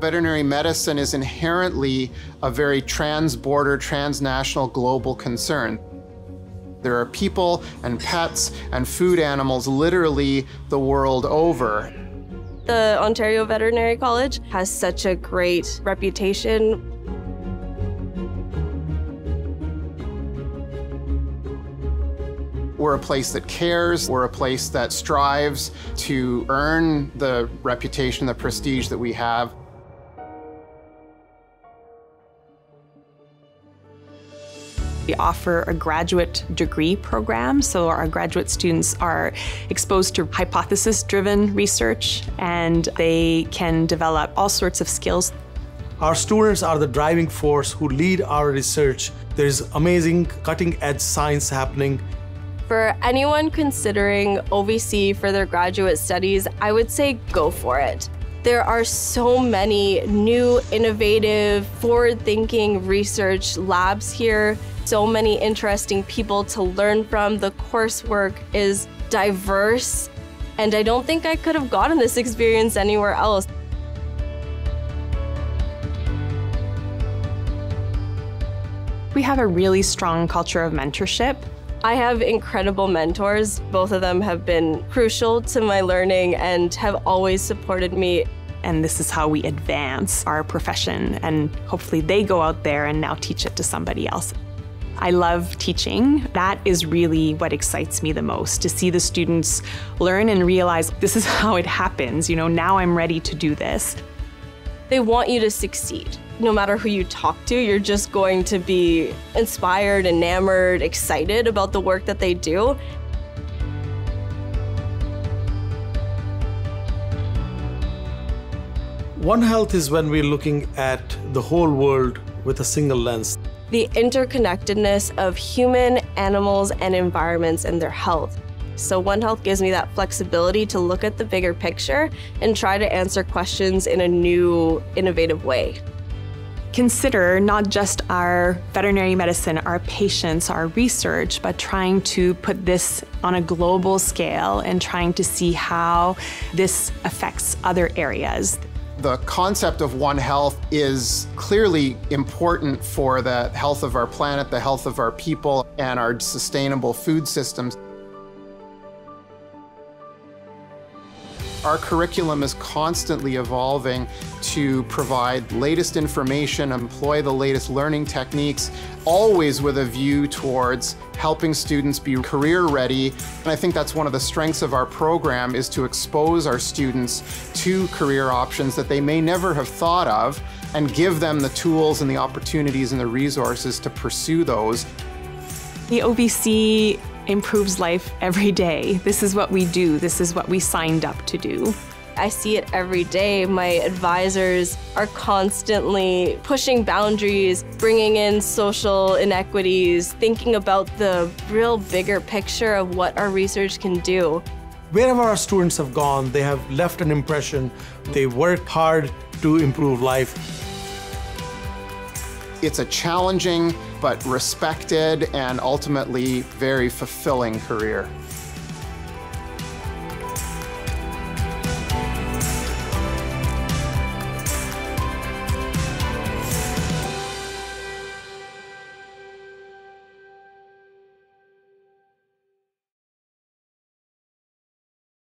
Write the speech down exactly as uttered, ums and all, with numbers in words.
Veterinary medicine is inherently a very trans-border, transnational, global concern. There are people and pets and food animals literally the world over. The Ontario Veterinary College has such a great reputation. We're a place that cares, we're a place that strives to earn the reputation, the prestige that we have. We offer a graduate degree program, so our graduate students are exposed to hypothesis-driven research, and they can develop all sorts of skills. Our students are the driving force who lead our research. There's amazing cutting-edge science happening. For anyone considering O V C for their graduate studies, I would say go for it. There are so many new, innovative, forward-thinking research labs here. So many interesting people to learn from. The coursework is diverse, and I don't think I could have gotten this experience anywhere else. We have a really strong culture of mentorship. I have incredible mentors. Both of them have been crucial to my learning and have always supported me. And this is how we advance our profession, and hopefully they go out there and now teach it to somebody else. I love teaching. That is really what excites me the most, to see the students learn and realize this is how it happens. You know, now I'm ready to do this. They want you to succeed. No matter who you talk to, you're just going to be inspired, enamored, excited about the work that they do. One Health is when we're looking at the whole world with a single lens. The interconnectedness of human, animals, and environments and their health. So One Health gives me that flexibility to look at the bigger picture and try to answer questions in a new, innovative way. Consider not just our veterinary medicine, our patients, our research, but trying to put this on a global scale and trying to see how this affects other areas. The concept of One Health is clearly important for the health of our planet, the health of our people, and our sustainable food systems. Our curriculum is constantly evolving to provide latest information, employ the latest learning techniques, always with a view towards helping students be career ready. And I think that's one of the strengths of our program, is to expose our students to career options that they may never have thought of, and give them the tools and the opportunities and the resources to pursue those. The O V C improves life every day. This is what we do. This is what we signed up to do. I see it every day. My advisors are constantly pushing boundaries, bringing in social inequities, thinking about the real bigger picture of what our research can do. Wherever our students have gone, they have left an impression. They work hard to improve life. It's a challenging but respected and ultimately very fulfilling career.